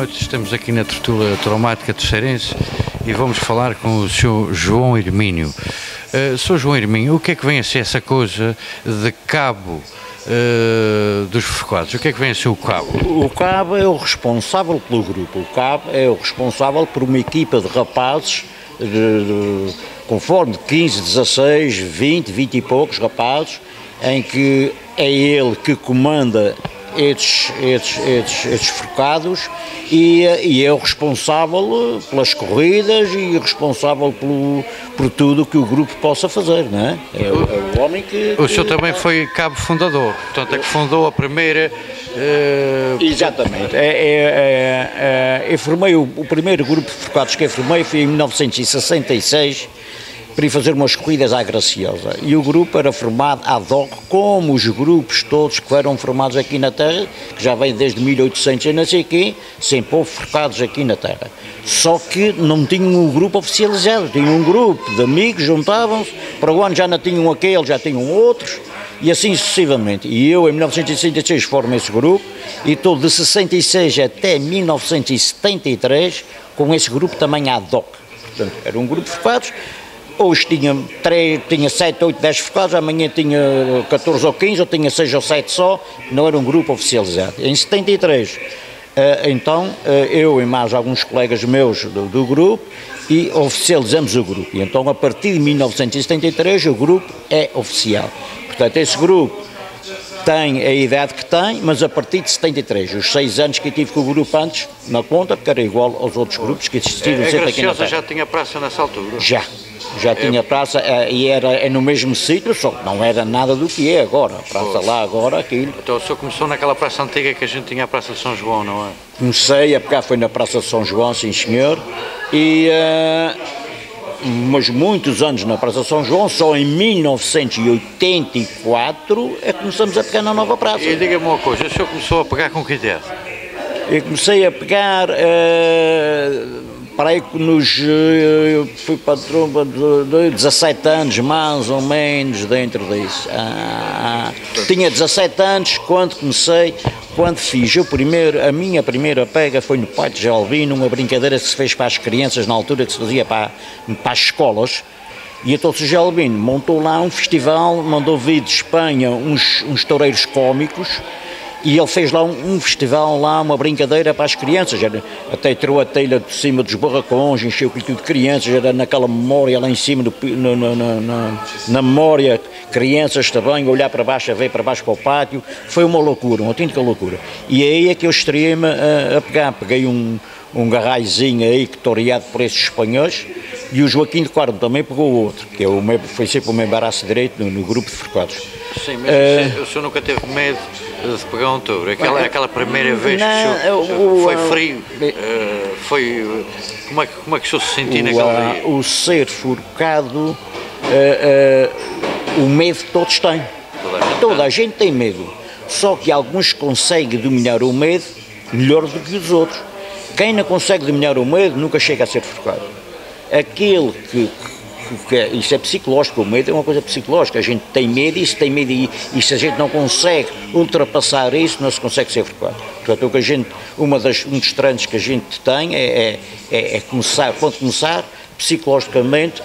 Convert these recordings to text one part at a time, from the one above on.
noite, estamos aqui na tertúlia traumática terceirense e vamos falar com o Sr. João Hermínio. Sr. João Hermínio, o que é que vem a ser essa coisa de cabo dos forcados? O que é que vem a ser o cabo? O cabo é o responsável pelo grupo, o cabo é o responsável por uma equipa de rapazes, conforme 15, 16, 20, 20 e poucos rapazes, em que é ele que comanda estes forcados e é o responsável pelas corridas e responsável por tudo que o grupo possa fazer, não é? É o homem que... O senhor também foi cabo fundador, portanto é que fundou a primeira... Exatamente. Eu formei o primeiro grupo de forcados que eu formei foi em 1966, para ir fazer umas corridas à Graciosa, e o grupo era formado ad hoc, como os grupos todos que foram formados aqui na Terra, que já vem desde 1800 e não sei quê, sempre houve forcados aqui na Terra, só que não tinham um grupo oficializado, tinham um grupo de amigos, juntavam-se, para o ano já não tinham aquele, já tinham outros, e assim sucessivamente. E eu em 1966 formei esse grupo, e estou de 66 até 1973 com esse grupo também ad hoc. Portanto, era um grupo de forcados. Hoje tinha 7, 8, 10 forcados, amanhã tinha 14 ou 15, ou tinha 6 ou 7 só, não era um grupo oficializado. Em 73, então, eu e mais alguns colegas meus do grupo, e oficializamos o grupo. E então, a partir de 1973, o grupo é oficial. Portanto, esse grupo tem a idade que tem, mas a partir de 73, os 6 anos que eu tive com o grupo antes, na conta, porque era igual aos outros grupos que existiram sempre aqui na Terra. A Graciosa já tinha praça nessa altura? Já tinha praça e era no mesmo sítio, só que não era nada do que é agora. A praça lá agora, aquilo. Então o senhor começou naquela praça antiga que a gente tinha a Praça de São João, não é? Comecei a pegar, foi na Praça de São João, sim senhor, mas muitos anos na Praça de São João, só em 1984 é que começamos a pegar na nova praça. E diga-me uma coisa, o senhor começou a pegar com que idade? Eu comecei a pegar... para aí fui patrão de 17 anos, mais ou menos, dentro disso. Tinha 17 anos quando comecei, quando fiz a minha primeira pega foi no Pai de Jalvino, uma brincadeira que se fez para as crianças na altura, que se fazia para as escolas. E então o Jalvino montou lá um festival, mandou vir de Espanha uns toureiros cómicos, e ele fez lá um festival, lá uma brincadeira para as crianças, até tirou a telha de cima dos barracões, encheu aquilo de crianças, era naquela memória lá em cima, na memória, crianças também, olhar para baixo, a ver para baixo para o pátio, foi uma loucura, uma autêntica loucura. E aí é que eu estreiei-me a pegar, peguei um garraizinho aí, que toreado por esses espanhóis, e o Joaquim de Carmo também pegou outro, que foi sempre o meu embaraço direito no grupo de forcados. Sim, mas o senhor nunca teve medo de pegar um touro? Aquela primeira vez que o senhor foi frio, como é que o senhor se sentiu naquele dia? O ser forcado, o medo todos têm, toda a gente tem medo, só que alguns conseguem dominar o medo melhor do que os outros. Quem não consegue dominar o medo nunca chega a ser forcado. Aquele que isso é psicológico, o medo é uma coisa psicológica, a gente tem medo e se a gente não consegue ultrapassar isso, não se consegue ser forcado. Portanto, um dos treinos que a gente tem é começar, quando começar, psicologicamente,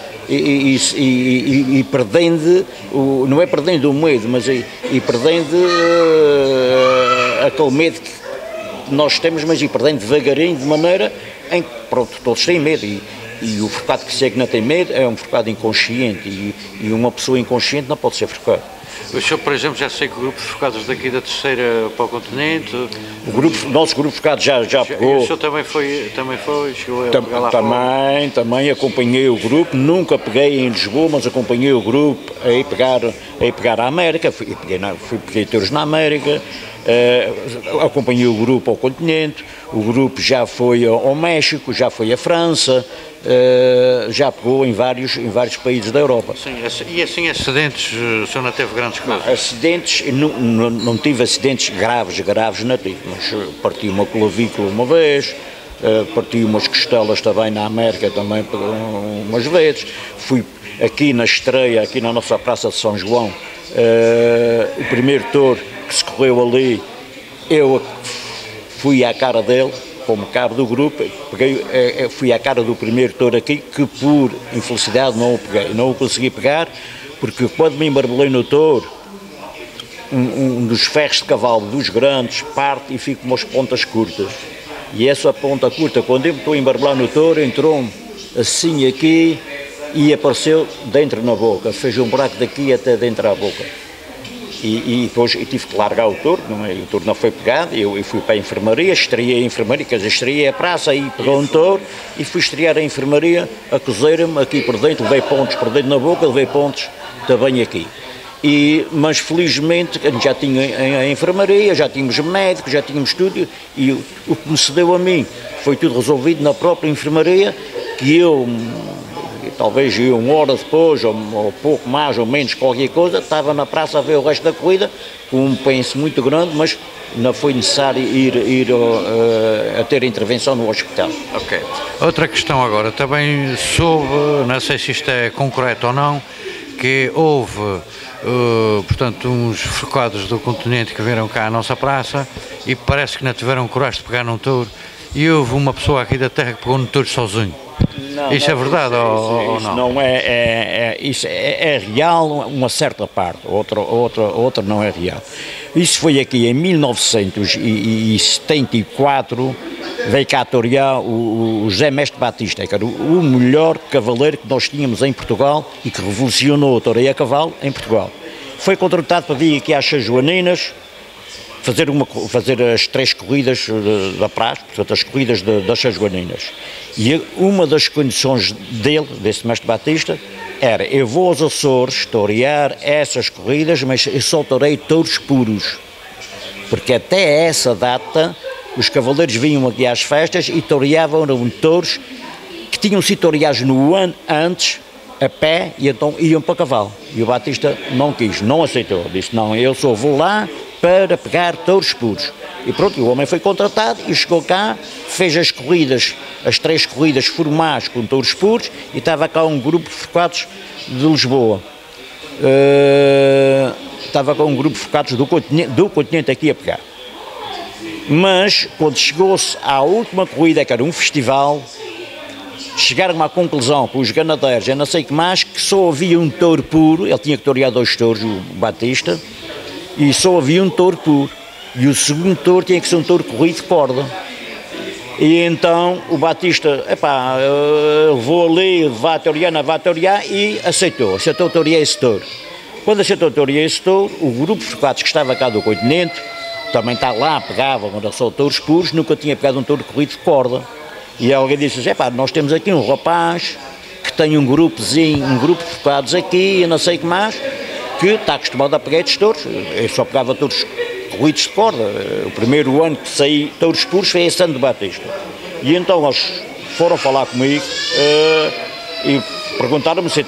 e perdendo, não é perdendo o medo, mas e perdendo aquele medo que nós temos, mas e perdendo devagarinho, de maneira em que, pronto, todos têm medo. E o forcado que não tem medo é um forcado inconsciente, e uma pessoa inconsciente não pode ser forcado. O senhor, por exemplo, já sei que o grupo de forcados daqui da Terceira para o continente... O nosso grupo de forcados já pegou... E o senhor também foi, chegou a pegar lá também acompanhei o grupo, nunca peguei em Lisboa, mas acompanhei o grupo a ir pegar à América, peguei touros na América, acompanhei o grupo ao continente, o grupo já foi ao México, já foi à França, já pegou em vários países da Europa. Sim, e assim acidentes, o senhor não teve grandes coisas? Acidentes, não tive acidentes graves não tive, mas parti uma clavícula uma vez, parti umas costelas também na América, também umas vezes, fui aqui na estreia, aqui na nossa Praça de São João, o primeiro touro que se correu ali, eu fui à cara dele, como cabo do grupo, fui à cara do primeiro touro aqui, que por infelicidade não o peguei, não o consegui pegar, porque quando me embarbelei no touro, um dos ferros de cavalo dos grandes parte e fico com umas pontas curtas. E essa ponta curta, quando eu me estou a embarbelar no touro, entrou-me assim aqui e apareceu dentro na boca, fez um buraco daqui até dentro da boca. E depois eu tive que largar o touro, o touro não foi pegado, eu fui para a enfermaria, estreiei a enfermaria, quer dizer, estreiei a praça, aí pegou um touro e fui estrear a enfermaria, a cozer-me aqui por dentro, levei pontos por dentro na boca, levei pontos também aqui. Mas felizmente a gente já tinha a enfermaria, já tínhamos médicos, já tínhamos tudo, e o que me cedeu a mim foi tudo resolvido na própria enfermaria, que eu, talvez uma hora depois, ou pouco mais ou menos, qualquer coisa, estava na praça a ver o resto da corrida, com um penso muito grande, mas não foi necessário ir a ter intervenção no hospital. Ok. Outra questão agora, também soube, não sei se isto é concreto ou não, que houve, portanto, uns forcados do continente que vieram cá à nossa praça e parece que não tiveram coragem de pegar num touro, e houve uma pessoa aqui da terra que pegou no touro sozinho. Não, isso é verdade ou isso não? Não isso é real uma certa parte, outra não é real. Isso foi aqui em 1974, veio cá torear o José Mestre Batista, que era o melhor cavaleiro que nós tínhamos em Portugal e que revolucionou a toreia a cavalo em Portugal. Foi contratado para vir aqui às São Joaninas, fazer as 3 corridas da praça, portanto as corridas das São Joaninas. E uma das condições dele, desse Mestre Batista, era: eu vou aos Açores torear essas corridas, mas eu só torei touros puros, porque até essa data os cavaleiros vinham aqui às festas e toreavam touros que tinham sido toreados no ano antes, a pé, e então iam para cavalo. E o Batista não quis, não aceitou, disse: não, eu só vou lá para pegar touros puros. E pronto, o homem foi contratado e chegou cá, fez as corridas, as 3 corridas formais com touros puros, e estava cá um grupo de forcados de Lisboa. Estava cá um grupo de forcados do continente aqui a pegar. Mas, quando chegou-se à última corrida, que era um festival, chegaram à conclusão, com os ganadeiros, eu não sei o que mais, que só havia um touro puro. Ele tinha que torear 2 touros, o Batista, e só havia um touro puro. E o segundo touro tinha que ser um touro corrido de corda. E então o Batista, vou ali, vá torear, e aceitou torear esse touro. Quando aceitou torear esse touro, o grupo de forcados que estava cá do continente, também está lá, pegava, quando só touros puros, nunca tinha pegado um touro corrido de corda. E alguém disse: nós temos aqui um rapaz que tem um grupozinho, um grupo de forcados aqui, eu não sei o que mais, que está acostumado a pegar estes touros. Eu só pegava touros corridos de corda. O primeiro ano que saí touros puros foi esse ano do Batista. E então eles foram falar comigo e perguntaram-me se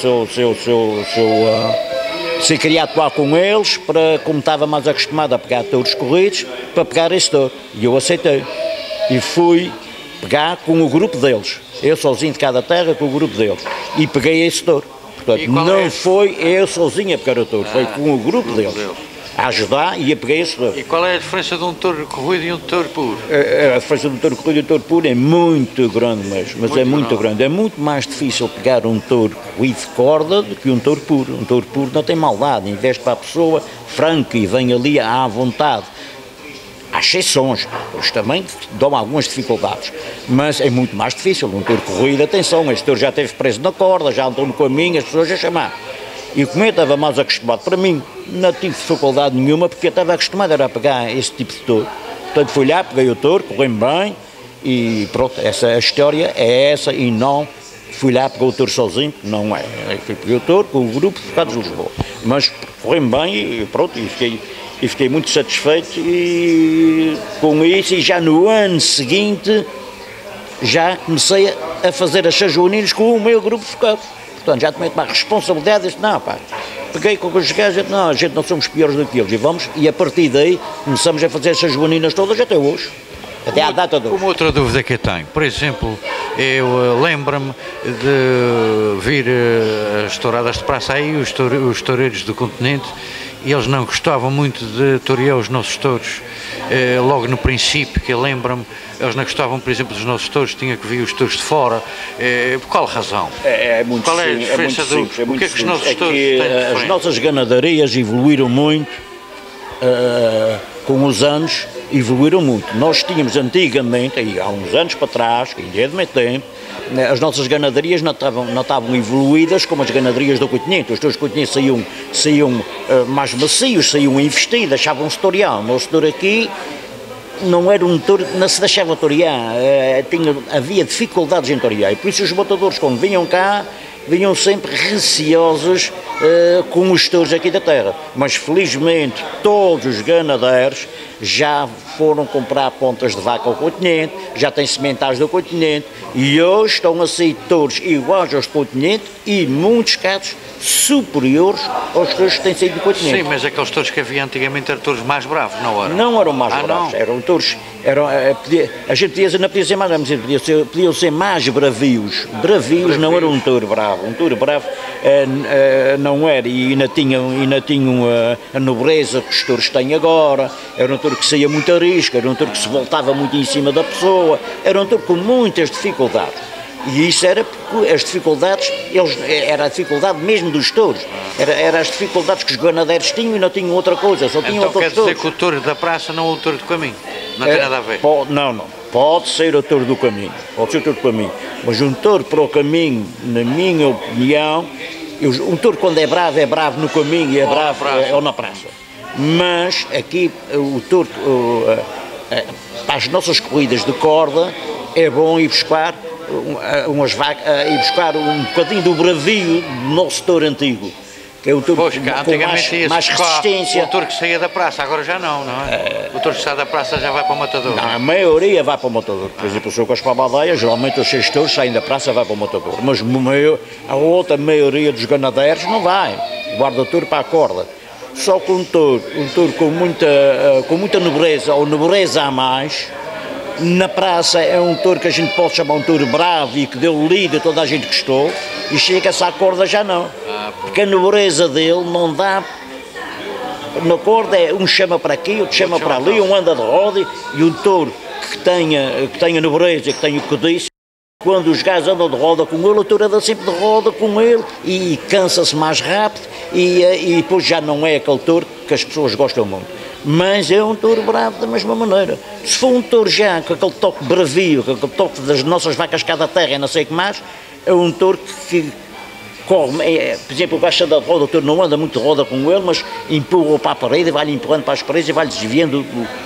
queria atuar com eles, como estava mais acostumado a pegar touros corridos, para pegar esse touro. E eu aceitei. E fui pegar com o grupo deles. Eu sozinho de cada terra com o grupo deles. E peguei esse touro. Portanto, não foi eu sozinho a pegar o touro, foi com o grupo deles. A ajudar, e a peguei esse touro. E qual é a diferença de um touro corrido e um touro puro? A diferença de um touro corrido e um touro puro é muito grande mesmo, mas é muito grande. É muito mais difícil pegar um touro corrido de corda do que um touro puro. Um touro puro não tem maldade, investe para a pessoa franca e vem ali à vontade. Há exceções, eles também dão algumas dificuldades, mas é muito mais difícil. Um touro corrido, atenção, este touro já esteve preso na corda, já andou no caminho, as pessoas a chamar. E como eu estava mais acostumado, para mim não tive dificuldade nenhuma, porque eu estava acostumado a pegar esse tipo de touro. Portanto, fui lá, peguei o touro, correu-me bem, e pronto, a história é essa, e não fui lá, peguei o touro sozinho, não é. Eu peguei o touro com o grupo de forcados de Lisboa. Mas correu-me bem, e pronto, e fiquei muito satisfeito com isso, e já no ano seguinte já comecei a fazer as São Joaninas com o meu grupo de forcados. Portanto, já tomei uma responsabilidade, disse: não, pá, peguei com os gajos, não, a gente não somos piores do que eles, e a partir daí começamos a fazer essas joaninas todas até hoje, até à data de hoje. Uma outra dúvida que eu tenho, por exemplo, eu lembro-me de vir as touradas de praça aí, os toureiros do continente, e eles não gostavam muito de torear os nossos touros. logo no princípio, que eu lembro-me, eles não gostavam, por exemplo, dos nossos touros, tinha que vir os touros de fora. Por qual razão? Qual é a diferença o que é que os nossos touros têm de as nossas ganadarias evoluíram muito, com os anos, evoluíram muito. Nós tínhamos antigamente, aí, há uns anos para trás, que ainda é de muito tempo, as nossas ganadarias não estavam evoluídas como as ganadarias do continente. Os touros do continente saíam mais macios, saíam investidos, deixavam-se torear. O nosso touro aqui não era um touro, não se deixava torear, havia dificuldades em torear, e por isso os botadores, quando vinham cá, vinham sempre receosos com os touros aqui da terra. Mas felizmente todos os ganadeiros já foram comprar pontas de vaca ao continente, já têm sementais do continente, e hoje estão a sair touros iguais aos do continente e muitos casos superiores aos touros que têm saído do continente. Sim, mas aqueles touros que havia antigamente eram touros mais bravos, não eram? Não eram mais bravos, não. Eram touros, a gente podia dizer, não podia ser mais bravos, podiam ser mais bravios. Bravios não era um touro bravo, não era, e ainda tinham a nobreza que os touros têm agora. Era um touro que saía muito a risco, era um touro que se voltava muito em cima da pessoa, era um touro com muitas dificuldades. E isso era porque as dificuldades, era a dificuldade mesmo dos touros, era as dificuldades que os ganadeiros tinham e não tinham outra coisa, só tinham outros touros. Então quer dizer que o touro da praça não é o touro do caminho, não tem nada a ver? Não, pode ser o touro do caminho, mas um touro para o caminho, na minha opinião, um touro quando é bravo no caminho e é bravo na praça. Mas aqui o touro, para as nossas corridas de corda, é bom ir buscar umas vacas, ir buscar um bocadinho do bravio do nosso touro antigo, que é um touro com mais resistência. O touro que saía da praça, agora já não é? O touro que sai da praça já vai para o matador? Não, a maioria vai para o matador. Por exemplo, o senhor Gaspar Badeia, geralmente os 6 touros saem da praça e vai para o matador, mas a outra maioria dos ganadeiros não vai, guarda o touro para a corda. Só que um touro com muita nobreza, ou nobreza a mais, na praça é um touro que a gente pode chamar um touro bravo e que deu líder, toda a gente gostou, e chega-se à corda já não. Porque a nobreza dele não dá. Na corda um chama para aqui, outro chama para ali, um anda de roda, e um touro que tenha nobreza, que tenha o que disse, quando os gajos andam de roda com ele, o touro anda sempre de roda com ele e cansa-se mais rápido, e depois já não é aquele touro que as pessoas gostam muito. Mas é um touro bravo da mesma maneira. Se for um touro já com aquele toque bravio, com aquele toque das nossas vacas cá da terra e não sei o que mais, é um touro que corre. Por exemplo, o gajo da roda, o touro não anda muito de roda com ele, mas empurra-o para a parede, vai-lhe empurrando para as paredes e vai-lhe desviando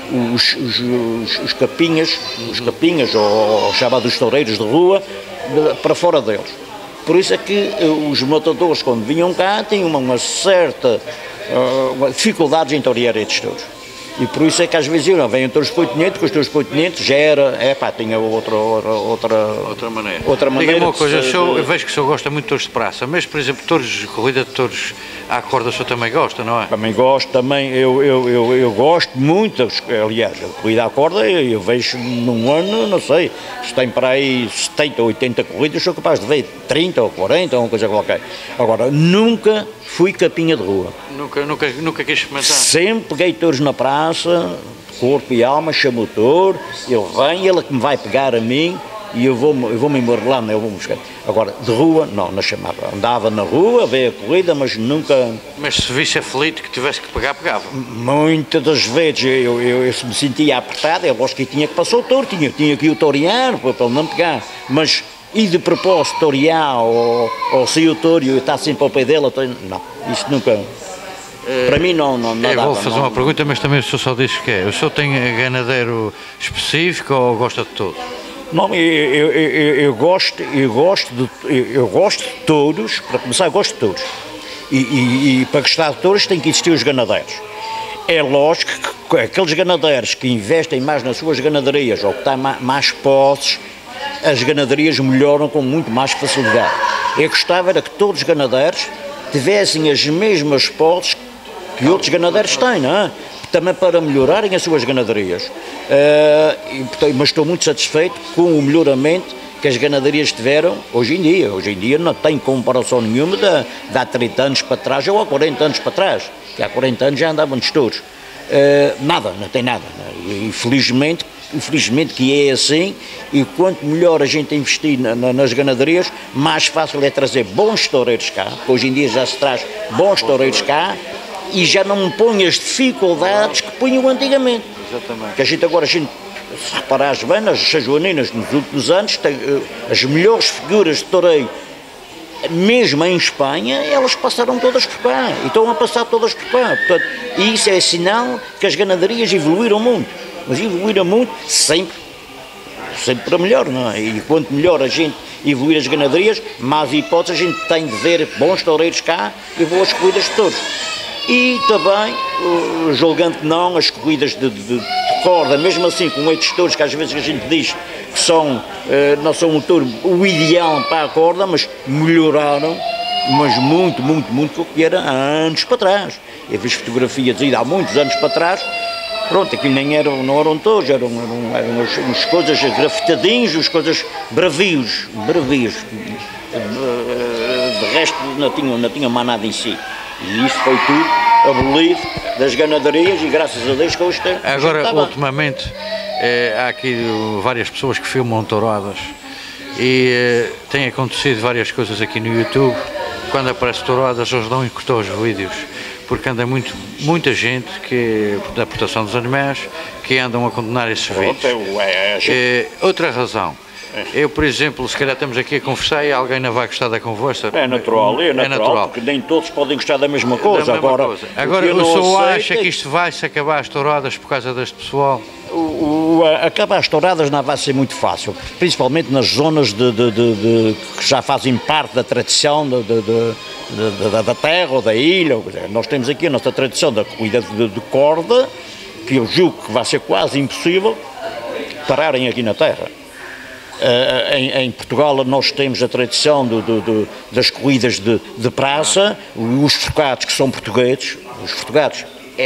os capinhas, ou chamados toureiros de rua, para fora deles. Por isso é que os matadores, quando vinham cá, tinham uma certa dificuldades em torear estes touros. E por isso é que às vezes vêm touros continentes, que os touros continentes já tinha outra maneira. Diga-me uma coisa, eu vejo que o senhor gosta muito de touros de praça, mas por exemplo, corrida de touros à corda o senhor também gosta, não é? Também gosto, eu gosto muito, aliás, a corrida à corda eu vejo num ano, não sei, se tem para aí 70 ou 80 corridas, sou capaz de ver 30 ou 40 ou uma coisa qualquer. Agora, nunca fui capinha de rua. Nunca quis experimentar? Sempre peguei touros na praça, corpo e alma, chamo o touro, ele vem, ele é que me vai pegar a mim e eu vou-me emborrelando, eu vou buscar. Agora, de rua, não chamava. Andava na rua, veio a corrida, mas nunca... Mas se visse aflito que tivesse que pegar, pegava? Muitas das vezes eu me sentia apertado, eu gosto que tinha que passar o touro, tinha que o torear para ele não pegar, mas... E de propósito torear ou sair o touro e eu estar sempre ao pé dele, não, isso nunca, para mim não dava. Eu vou fazer uma pergunta, mas também o senhor só diz que é, o senhor tem ganadeiro específico ou gosta de todos? Não, eu gosto de touros, para começar eu gosto de touros, e para gostar de touros tem que existir os ganadeiros. É lógico que aqueles ganadeiros que investem mais nas suas ganaderias ou que têm mais posses, as ganaderias melhoram com muito mais facilidade. Eu gostava era que todos os ganadeiros tivessem as mesmas posses que outros ganadeiros têm, não é? Também para melhorarem as suas ganaderias. Mas estou muito satisfeito com o melhoramento que as ganaderias tiveram hoje em dia. Hoje em dia não tem comparação nenhuma de há 30 anos para trás ou há 40 anos para trás, que há 40 anos já andavam de touros. nada, não tem nada. Infelizmente que é assim, e quanto melhor a gente investir nas ganaderias, mais fácil é trazer bons toureiros cá. Hoje em dia já se traz bons toureiros cá e já não põe as dificuldades que punham antigamente. Exatamente. Que a gente agora, se reparares bem, nas joaninas nos últimos anos, tem, as melhores figuras de toureiro, mesmo em Espanha, elas passaram todas por cá, e estão a passar todas por cá. Portanto, e isso é sinal que as ganaderias evoluíram muito, mas evoluíram muito sempre para melhor, não é? E quanto melhor a gente evoluir as ganaderias, mais hipóteses a gente tem de ver bons toureiros cá e boas corridas de touros. E também, julgando que não, as corridas de corda, mesmo assim com estes touros que às vezes a gente diz que são, não são um touro o ideal para a corda, mas melhoraram, mas muito o que era há anos para trás. Eu vi fotografias de há muitos anos para trás, pronto, aquilo não eram touros, eram umas coisas grafitadinhos, umas coisas bravios. De resto não tinha mais nada em si. E isso foi tudo abolido das ganaderias e graças a Deus que hoje tem. Agora, ultimamente, há aqui várias pessoas que filmam touradas e tem acontecido várias coisas aqui no YouTube. Quando aparece touradas, eles dão encurtar os vídeos, porque anda muita gente da proteção dos animais que andam a condenar esses vídeos. Outra razão. Eu, por exemplo, se calhar estamos aqui a conversar e alguém não vai gostar da conversa. É natural, porque nem todos podem gostar da mesma coisa. Agora, o senhor acha que isto vai-se acabar as touradas por causa deste pessoal? Acabar as touradas não vai ser muito fácil, principalmente nas zonas que já fazem parte da tradição da terra ou da ilha. Nós temos aqui a nossa tradição da corrida de corda, que eu julgo que vai ser quase impossível pararem aqui na terra. Em Portugal nós temos a tradição das corridas de praça, os forcados que são portugueses, os forcados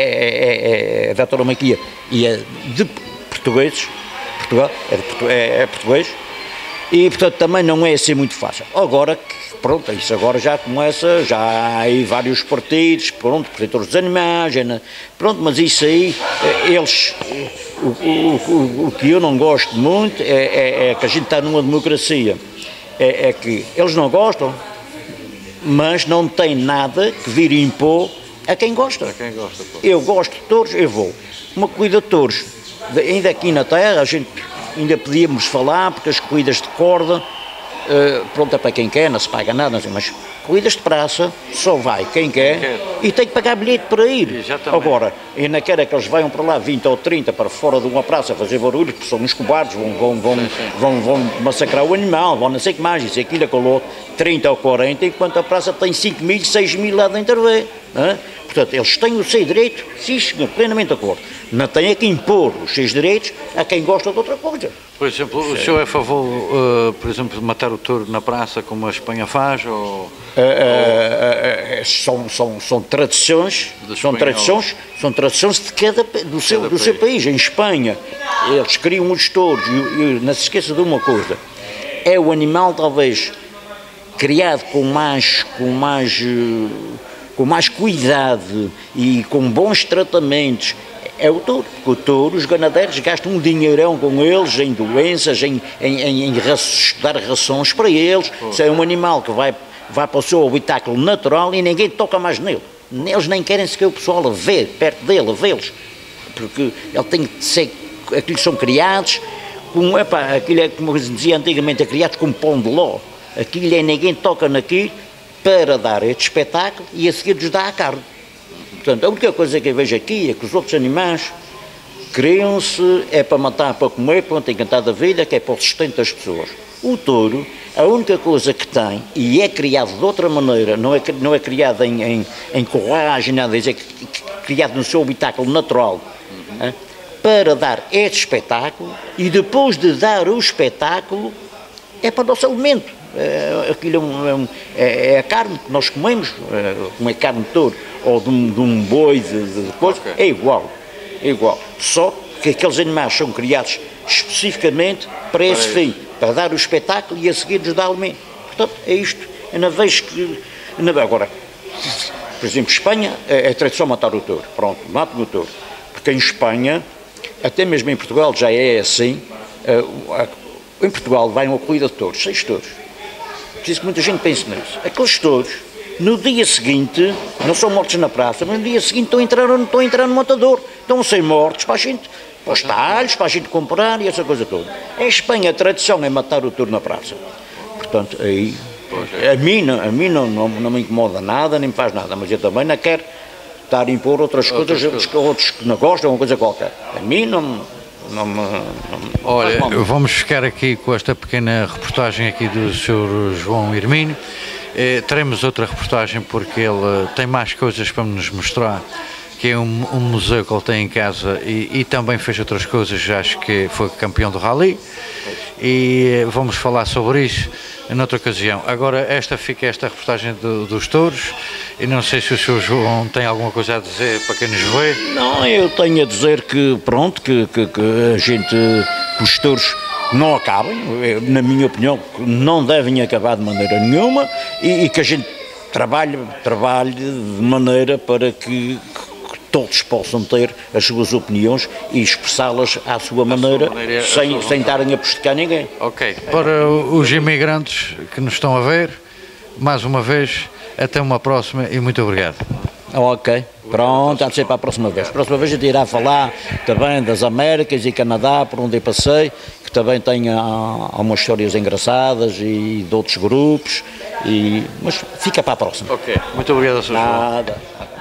é da tauromaquia e é de portugueses, Portugal é português, e portanto também não é assim muito fácil. Agora, pronto, isso agora já começa, já há aí vários partidos, pronto, protetores dos animais, pronto, mas isso aí, eles, o que eu não gosto muito é que a gente está numa democracia, é que eles não gostam, mas não tem nada que vir impor a quem gosta. Eu gosto de touros, eu vou. Uma corrida de touros, ainda aqui na terra, a gente ainda podíamos falar, porque as corridas de corda, pronto, é para quem quer, não se paga nada, mas corridas de praça só vai quem quer e tem que pagar bilhete para ir. Exatamente. Agora, ainda quer que eles venham para lá 20 ou 30 para fora de uma praça fazer barulho, porque são uns cobardes, vão massacrar o animal, vão não sei o que mais, isso aquilo colou 30 ou 40, enquanto a praça tem 5 mil, 6 mil lá dentro a ver. Portanto, eles têm o seu direito, sim, plenamente de acordo. Não têm que impor os seus direitos a quem gosta de outra coisa. Por exemplo, o senhor é a favor, por exemplo, de matar o touro na praça, como a Espanha faz? Ou... São tradições, são tradições do seu país. Em Espanha, eles criam os touros, e não se esqueça de uma coisa, é o animal talvez criado com mais cuidado e com bons tratamentos, é o touro. Porque o touro, os ganadeiros gastam um dinheirão com eles, em doenças, em dar rações para eles. Isso é um animal que vai para o seu habitáculo natural e ninguém toca mais nele. Eles nem querem sequer o pessoal a ver, perto dele, a vê-los. Porque ele tem que ser, aquilo são criados, aquilo é como se dizia antigamente, é criados com pão de ló. Aquilo é ninguém toca naquilo para dar este espetáculo e a seguir lhes dá a carne. Portanto, a única coisa que eu vejo aqui é que os outros animais criam-se, é para matar, para comer, pronto, encantar da vida, que é para o sustento das pessoas. O touro, a única coisa que tem, e é criado de outra maneira, não é criado em corragem, nada, é criado no seu habitáculo natural, para dar este espetáculo, e depois de dar o espetáculo, é para o nosso alimento. Aquilo é a carne que nós comemos, como é carne de touro ou de um boi de coisa, é igual. Só que aqueles animais são criados especificamente para esse fim, para dar o espetáculo e a seguir nos dar alimento. Portanto, é isto. Eu não vejo que. Agora, por exemplo, Espanha é tradição matar o touro. Pronto, matam o touro. porque em Espanha, até mesmo em Portugal já é assim, em Portugal vai uma corrida de touros, 6 touros. Preciso que muita gente pense nisso. Aqueles touros, no dia seguinte, não são mortos na praça, mas no dia seguinte estão a entrar no matador, estão a ser mortos para a gente, para os talhos, para a gente comprar e essa coisa toda. Em Espanha a tradição é matar o touro na praça. Portanto, aí, a mim não me incomoda nada, nem me faz nada, mas eu também não quero estar a impor outras coisas, outros que não gostam, uma coisa qualquer. A mim Olha, vamos ficar aqui com esta pequena reportagem aqui do Sr. João Hermínio. Teremos outra reportagem porque ele tem mais coisas para nos mostrar, que é um museu que ele tem em casa e também fez outras coisas, acho que foi campeão do Rally, e vamos falar sobre isso noutra ocasião. Agora fica esta reportagem dos touros, e não sei se o Sr. João tem alguma coisa a dizer para quem nos vê. Não, eu tenho a dizer que pronto, que a gente, que os touros não acabem, na minha opinião, não devem acabar de maneira nenhuma, e que a gente trabalhe de maneira para que todos possam ter as suas opiniões e expressá-las à sua maneira, sem estarem a prejudicar ninguém. Ok. Para os imigrantes que nos estão a ver, mais uma vez, até uma próxima e muito obrigado. Ok, pronto, há de ser para a próxima vez. A próxima vez a gente irá falar também das Américas e Canadá, por onde eu passei, que também tem algumas histórias engraçadas e de outros grupos, mas fica para a próxima. Ok, muito obrigado, Sr. João. Nada.